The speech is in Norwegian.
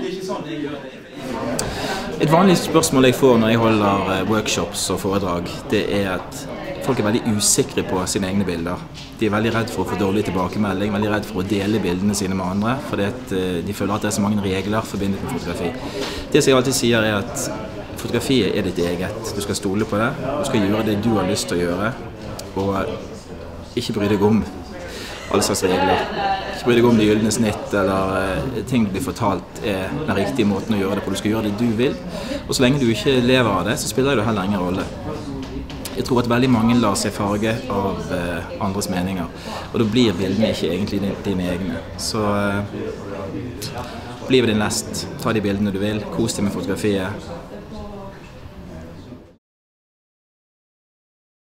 Et vanlig spørsmål jeg får når jeg holder workshops og foredrag, det at folk veldig usikre på sine egne bilder. De veldig redd for å få dårlig tilbakemelding, veldig redd for å dele bildene sine med andre, fordi de føler at det så mange regler forbundet med fotografi. Det som jeg alltid sier at fotografiet ditt eget. Du skal stole på det, du skal gjøre det du har lyst til å gjøre, og ikke bry deg om alle slags regler. Ikke bry deg om det gyldne snitt, eller ting du blir fortalt den riktige måten å gjøre det på. Du skal gjøre det du vil, og så lenge du ikke lever av det, så spiller det heller ingen rolle. Jeg tror at veldig mange lar seg farge av andres meninger, og da blir bildene ikke egentlig dine egne. Så bli ved din lest, ta de bildene du vil, kos deg med fotografiet,